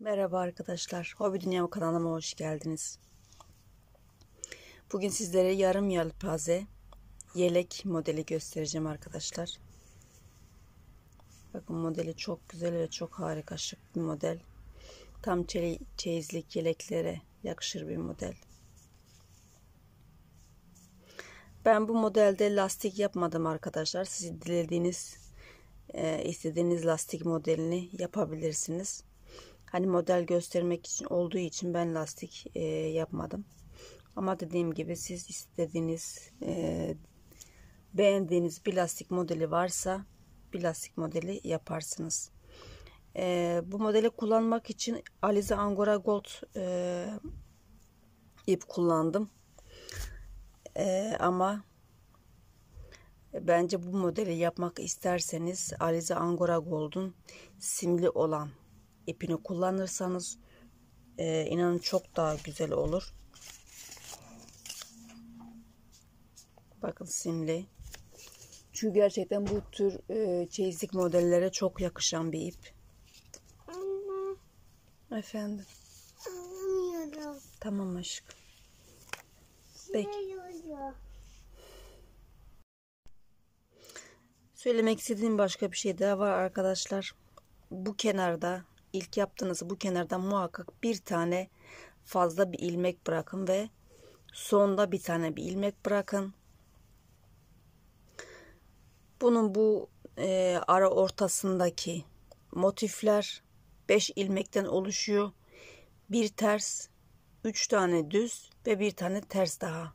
Merhaba arkadaşlar, Hobi Dünyam kanalıma hoş geldiniz. Bugün sizlere yarım yelpaze yelek modeli göstereceğim arkadaşlar. Bakın modeli çok güzel ve çok harika, şık bir model. Tam çeyizlik yeleklere yakışır bir model. Ben bu modelde lastik yapmadım arkadaşlar. Siz dilediğiniz, istediğiniz lastik modelini yapabilirsiniz. Hani model göstermek için olduğu için ben lastik yapmadım. Ama dediğim gibi siz istediğiniz, beğendiğiniz bir lastik modeli varsa bir lastik modeli yaparsınız. Bu modeli kullanmak için Alize Angora Gold ip kullandım. Ama bence bu modeli yapmak isterseniz Alize Angora Gold'un simli olan ipini kullanırsanız inanın çok daha güzel olur. Bakın simli. Çünkü gerçekten bu tür çeyizlik modellere çok yakışan bir ip. Anne. Efendim. Anlamıyorum. Tamam aşkım. Peki. Söylemek istediğim başka bir şey daha var arkadaşlar. Bu kenarda, ilk yaptığınız bu kenarda muhakkak bir tane fazla bir ilmek bırakın ve sonda bir tane bir ilmek bırakın. Bunun bu ara ortasındaki motifler 5 ilmekten oluşuyor. Bir ters, 3 tane düz ve bir tane ters daha.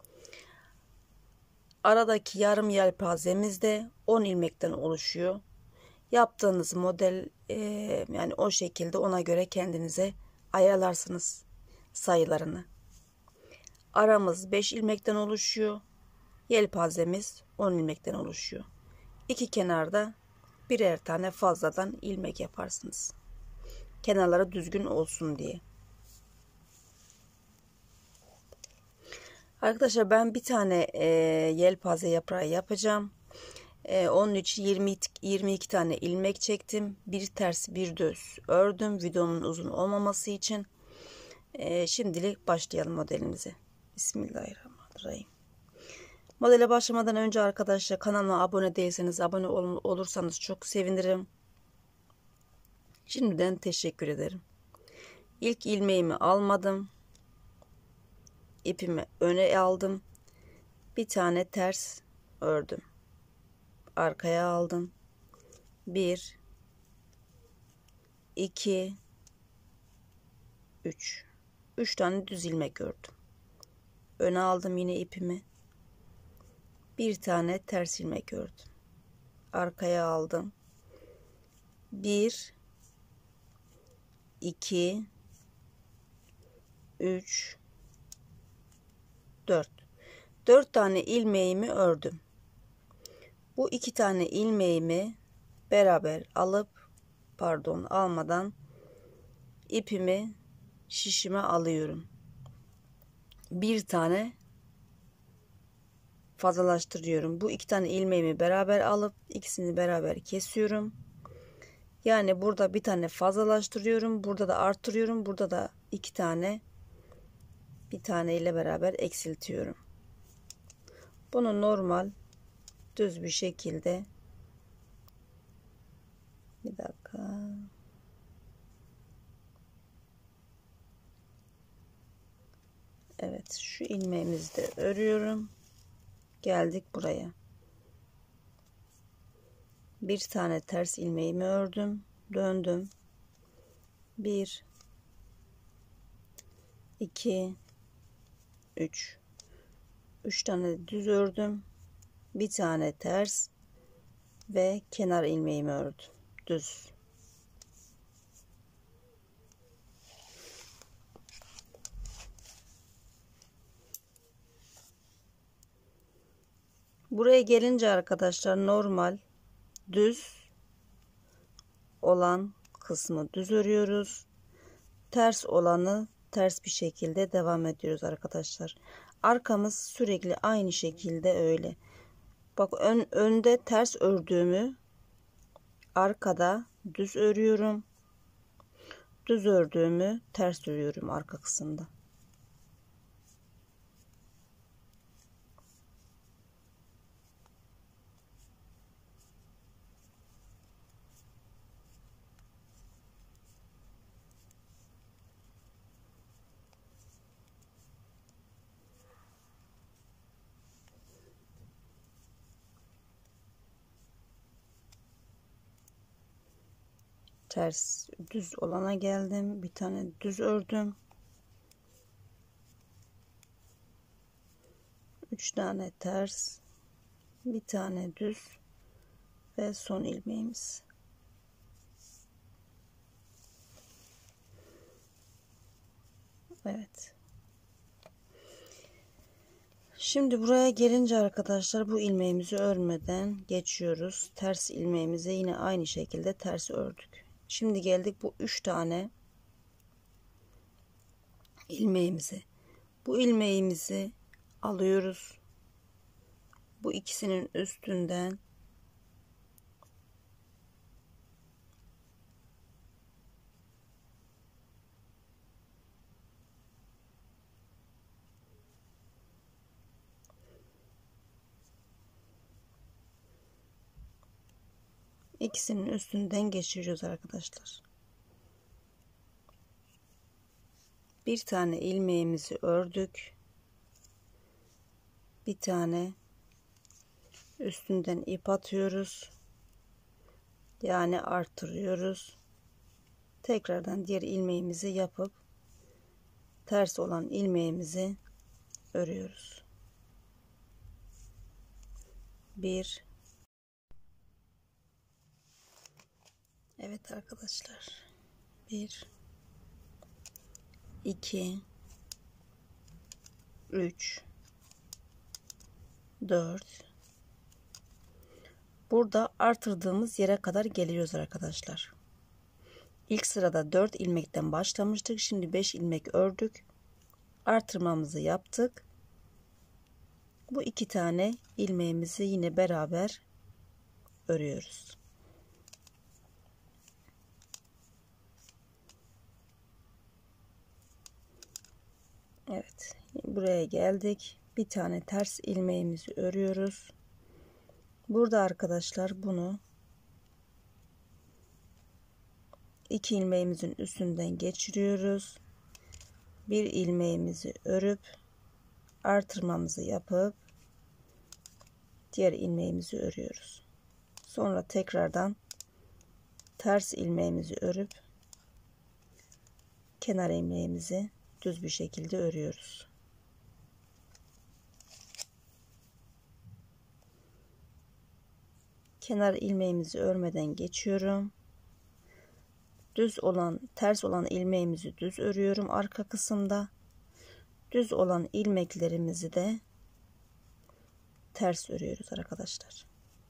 Aradaki yarım yelpazemiz de 10 ilmekten oluşuyor. Yaptığınız model yani o şekilde, ona göre kendinize ayarlarsınız sayılarını. Aramız 5 ilmekten oluşuyor. Yelpazemiz 10 ilmekten oluşuyor. İki kenarda birer tane fazladan ilmek yaparsınız. Kenarları düzgün olsun diye. Arkadaşlar ben bir tane yelpaze yaprağı yapacağım. Onun için 22 tane ilmek çektim. Bir ters bir düz ördüm. Videonun uzun olmaması için. Şimdilik başlayalım modelimize. Bismillahirrahmanirrahim. Modele başlamadan önce arkadaşlar kanalıma abone değilseniz abone olursanız çok sevinirim. Şimdiden teşekkür ederim. İlk ilmeğimi almadım. İpimi öne aldım. Bir tane ters ördüm. Arkaya aldım. 1 2 3 3 tane düz ilmek ördüm. Öne aldım yine ipimi. Bir tane ters ilmek ördüm. Arkaya aldım. 1 2 3 4 tane ilmeğimi ördüm. Bu 2 tane ilmeğimi beraber almadan ipimi şişime alıyorum. Bir tane fazlalaştırıyorum. Bu 2 tane ilmeğimi beraber alıp ikisini beraber kesiyorum. Yani burada bir tane fazlalaştırıyorum. Burada da artırıyorum. Burada da 2 tane bir tane ile beraber eksiltiyorum. Bunu normal düz bir şekilde bir dakika. Evet, şu ilmeğimizi de örüyorum. Geldik buraya. Bir tane ters ilmeğimi ördüm. Döndüm. 1 2 3 tane düz ördüm. Bir tane ters ve kenar ilmeğimi ördüm. Düz. Buraya gelince arkadaşlar normal düz olan kısmı düz örüyoruz. Ters olanı ters bir şekilde devam ediyoruz arkadaşlar. Arkamız sürekli aynı şekilde öyle. Bak önde ters ördüğümü arkada düz örüyorum. düz ördüğümü ters örüyorum arka kısımda. Ters düz olana geldim. Bir tane düz ördüm. 3 tane ters, bir tane düz ve son ilmeğimiz. Evet. Şimdi buraya gelince arkadaşlar bu ilmeğimizi örmeden geçiyoruz. Ters ilmeğimize yine aynı şekilde ters ördük. Şimdi geldik bu 3 tane ilmeğimize. Bu ilmeğimizi alıyoruz. Bu ikisinin üstünden geçiriyoruz arkadaşlar. Bir tane ilmeğimizi ördük. Bir tane üstünden ip atıyoruz. Yani artırıyoruz. Tekrardan diğer ilmeğimizi yapıp ters olan ilmeğimizi örüyoruz. 1. Evet arkadaşlar. 1 2 3 4. Burada artırdığımız yere kadar geliyoruz arkadaşlar. İlk sırada 4 ilmekten başlamıştık. Şimdi 5 ilmek ördük. Artırmamızı yaptık. Bu 2 tane ilmeğimizi yine beraber örüyoruz. Evet, buraya geldik. Bir tane ters ilmeğimizi örüyoruz. Burada arkadaşlar bunu 2 ilmeğimizin üstünden geçiriyoruz. Bir ilmeğimizi örüp artırmamızı yapıp diğer ilmeğimizi örüyoruz. Sonra tekrardan ters ilmeğimizi örüp kenar ilmeğimizi düz bir şekilde örüyoruz. Kenar ilmeğimizi örmeden geçiyorum. Ters olan ilmeğimizi düz örüyorum arka kısımda. Düz olan ilmeklerimizi de ters örüyoruz arkadaşlar.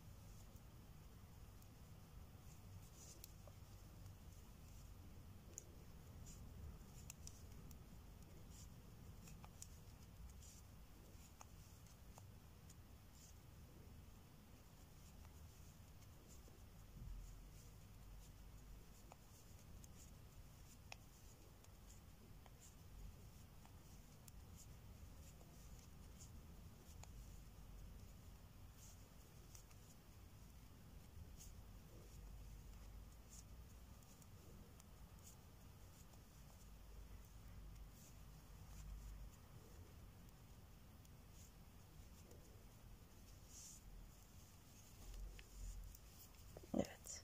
Evet.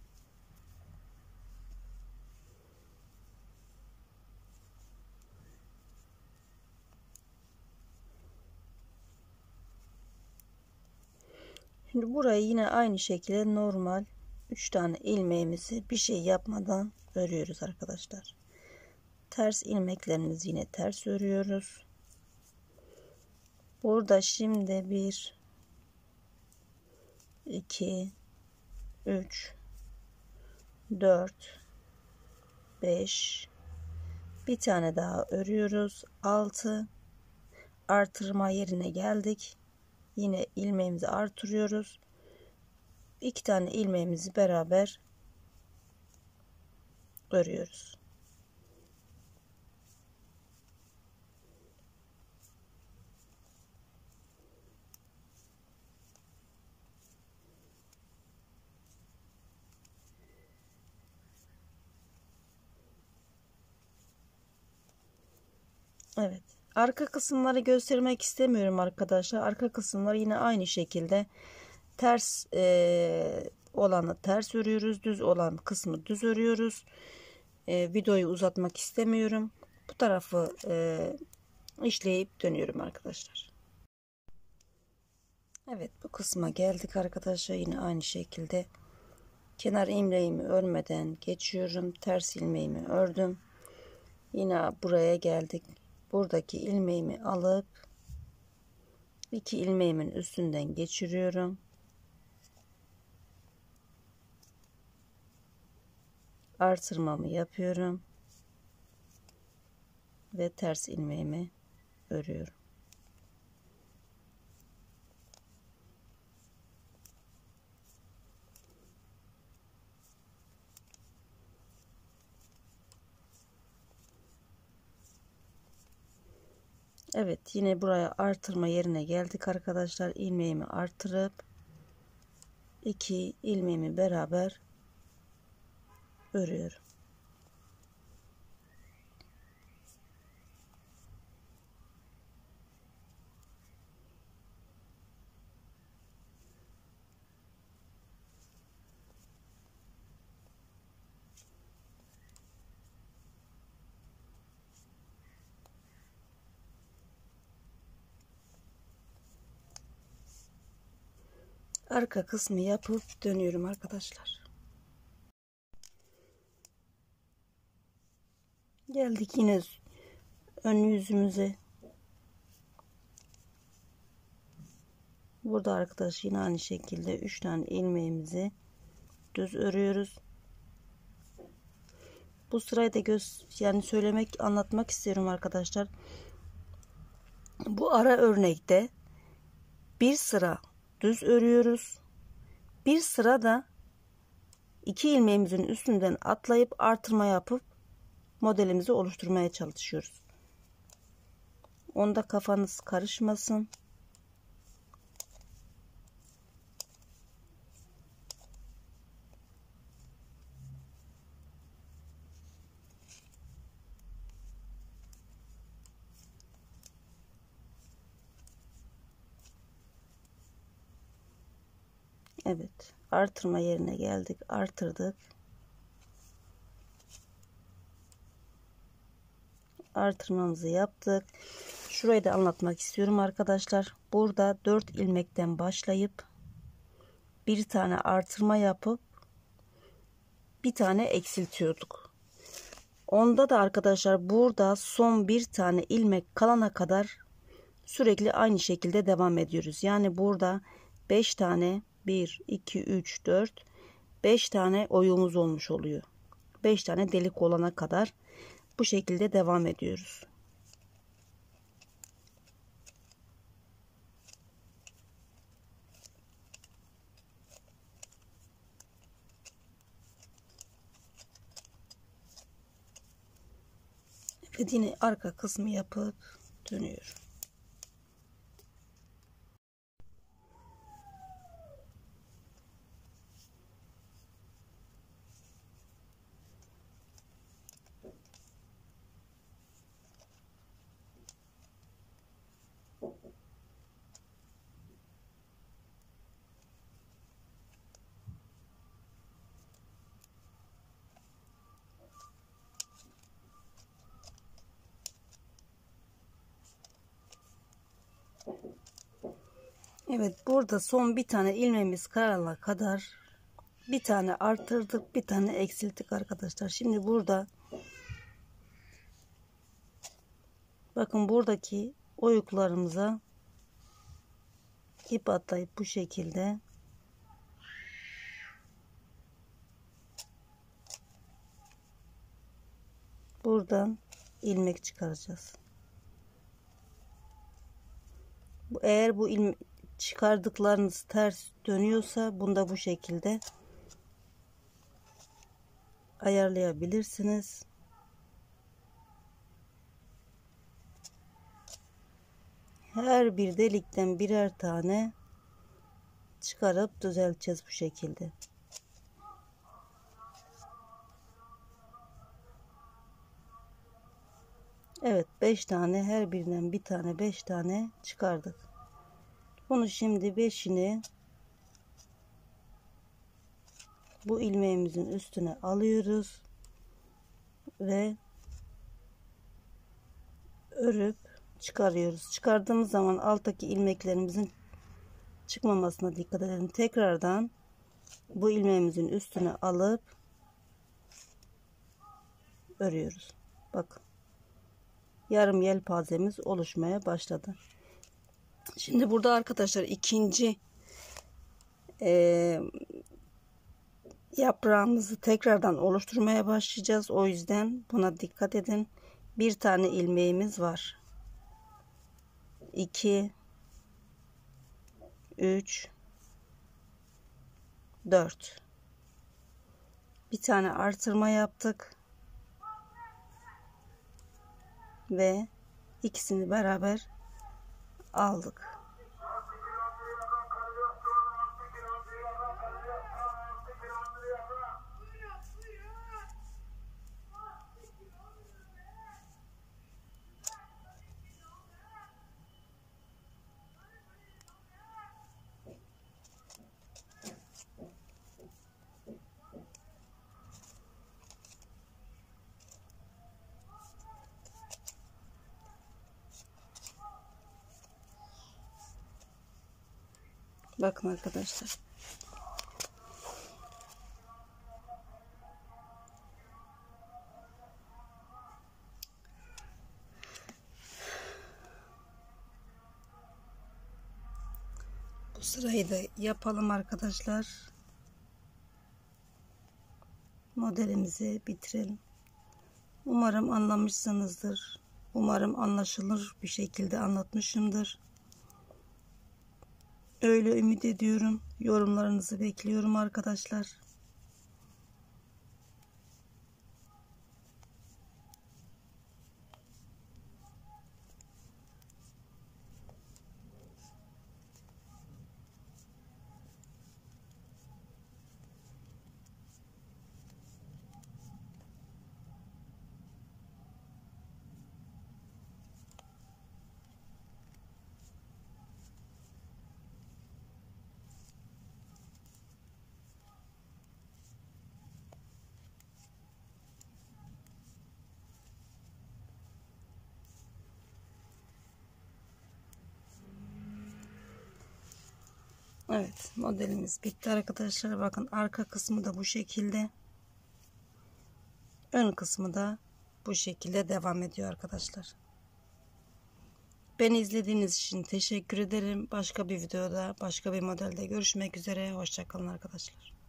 Şimdi burayı yine aynı şekilde normal 3 tane ilmeğimizi bir şey yapmadan örüyoruz arkadaşlar. Ters ilmeklerimizi yine ters örüyoruz. Burada şimdi 1 2 3 4 5 bir tane daha örüyoruz. 6 artırma yerine geldik. Yine ilmeğimizi artırıyoruz. 2 tane ilmeğimizi beraber örüyoruz. Evet. Arka kısımları göstermek istemiyorum arkadaşlar. Arka kısımlar yine aynı şekilde ters olanı ters örüyoruz. Düz olan kısmı düz örüyoruz. Videoyu uzatmak istemiyorum. Bu tarafı işleyip dönüyorum arkadaşlar. Evet, bu kısma geldik arkadaşlar. Yine aynı şekilde kenar ilmeğimi örmeden geçiyorum. Ters ilmeğimi ördüm. Yine buraya geldik. Buradaki ilmeğimi alıp iki ilmeğimin üstünden geçiriyorum. Artırmamı yapıyorum ve ters ilmeğimi örüyorum. Evet, yine buraya artırma yerine geldik arkadaşlar. İlmeğimi artırıp iki ilmeğimi beraber örüyorum. Arka kısmı yapıp dönüyorum arkadaşlar. Geldik yine ön yüzümüze. Burada arkadaş yine aynı şekilde 3 tane ilmeğimizi düz örüyoruz. Bu sırayı da anlatmak istiyorum arkadaşlar. Bu ara örnekte bir sıra düz örüyoruz. Bir sıra da iki ilmeğimizin üstünden atlayıp artırma yapıp modelimizi oluşturmaya çalışıyoruz. Onda kafanız karışmasın. Evet, artırma yerine geldik, artırdık. Artırmamızı yaptık. Şurayı da anlatmak istiyorum arkadaşlar. Burada 4 ilmekten başlayıp bir tane artırma yapıp bir tane eksiltiyorduk. Onda da arkadaşlar burada son bir tane ilmek kalana kadar sürekli aynı şekilde devam ediyoruz. Yani burada 5 tane 1 2 3 4 5 tane oyumuz olmuş oluyor. 5 tane delik olana kadar bu şekilde devam ediyoruz. Ve yine arka kısmı yapıp dönüyorum. Evet, burada son bir tane ilmeğimiz kalana kadar bir tane artırdık, bir tane eksilttik arkadaşlar. Şimdi burada bakın buradaki oyuklarımıza ip atlayıp bu şekilde buradan ilmek çıkaracağız. Eğer bu çıkardıklarınız ters dönüyorsa bunda bu şekilde ayarlayabilirsiniz. Her bir delikten birer tane çıkarıp düzelteceğiz bu şekilde. Evet, 5 tane, her birinden bir tane, 5 tane çıkardık. Bunu şimdi 5'ini bu ilmeğimizin üstüne alıyoruz ve örüp çıkarıyoruz. Çıkardığımız zaman alttaki ilmeklerimizin çıkmamasına dikkat edelim. Tekrardan bu ilmeğimizin üstüne alıp örüyoruz. Bakın, yarım yelpazemiz oluşmaya başladı. Şimdi burada arkadaşlar ikinci yaprağımızı tekrardan oluşturmaya başlayacağız. O yüzden buna dikkat edin. Bir tane ilmeğimiz var. 2 3 4 bir tane artırma yaptık ve ikisini beraber aldık. Bakın arkadaşlar. Bu sırayı da yapalım arkadaşlar. Modelimizi bitirelim. Umarım anlamışsınızdır. Umarım anlaşılır bir şekilde anlatmışımdır. Öyle ümit ediyorum. Yorumlarınızı bekliyorum arkadaşlar. Evet, modelimiz bitti arkadaşlar. Bakın, arka kısmı da bu şekilde. Ön kısmı da bu şekilde devam ediyor arkadaşlar. Beni izlediğiniz için teşekkür ederim. Başka bir videoda, başka bir modelde görüşmek üzere. Hoşça kalın arkadaşlar.